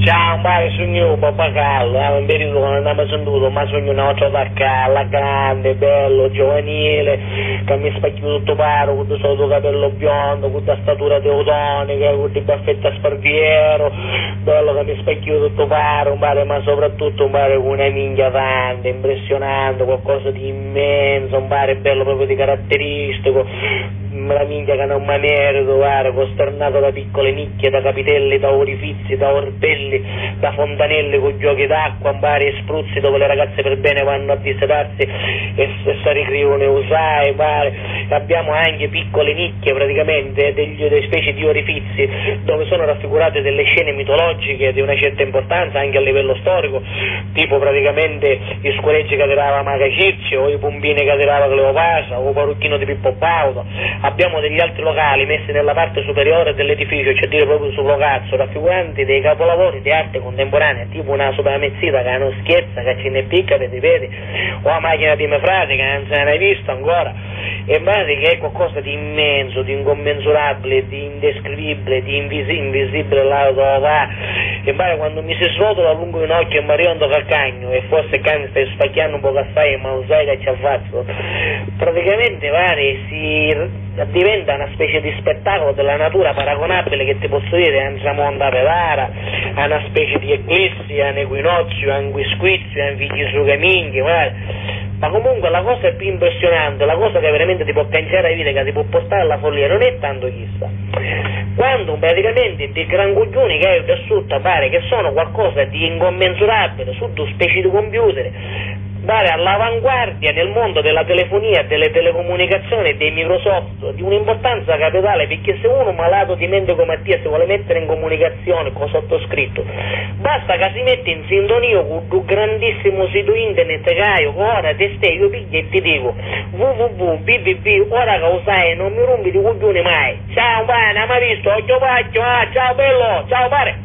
Ciao, pare sogno pappagallo, un periodo quando andiamo seduto, ma sogno una volta da calla, grande, bello, giovanile, che mi specchio tutto paro, con il solito capello biondo, con la statura teutonica, con i baffetti a sparviero, bello che mi specchio tutto paro, ma soprattutto con una minchia tanta, impressionante, qualcosa di immenso, bello proprio di caratteristico, la minchia che non mi merito, costernato da piccole nicchie, da capitelli, da orifizi, da orpelli, da fontanelle con giochi d'acqua, e spruzzi dove le ragazze per bene vanno a dissetarsi e si ricrivono usai, abbiamo anche piccole nicchie praticamente, delle specie di orifizi dove sono raffigurate delle scene mitologiche di una certa importanza anche a livello storico, tipo praticamente gli scureggi che tirava Maga Circe o i pompini che tirava Cleopatra o il parrucchino di Pippo Baudo. Abbiamo degli altri locali messi nella parte superiore dell'edificio, cioè dire proprio sul locazzo, raffiguranti dei capolavori di arte contemporanea, tipo una sopramezzita che non scherza, che ce ne picca per ripeti, o la macchina di mefrate che non se ne hai visto ancora, e base che è qualcosa di immenso, di incommensurabile, di indescrivibile, di invisibile là dove va, e base quando mi si srotola lungo un occhio e mi riondo calcagno, e forse cani stai spacchiando un po' assai, ma lo sai che ci ha fatto, praticamente diventa una specie di spettacolo della natura paragonabile, che ti posso dire a un tramonto a pedara, a una specie di eclissi, a un equinozio, a un quisquizio, a un figlio ma comunque la cosa più impressionante, la cosa che veramente ti può cambiare la vita, che ti può portare alla follia, non è tanto chissà, quando praticamente dei gran coglioni che hai tessuto pare che sono qualcosa di incommensurabile su due specie di computer, all'avanguardia nel mondo della telefonia, delle telecomunicazioni e dei Microsoft, di un'importanza capitale, perché se uno malato di mente come te si vuole mettere in comunicazione con sottoscritto, basta che si mette in sintonia con un grandissimo sito internet che hai, ora te stai, io piglio e ti dico www.bbb, ora che lo sai non mi rompi di coglioni mai, ciao pane, mi ha visto, occhio pacchio, ciao bello, ciao pare.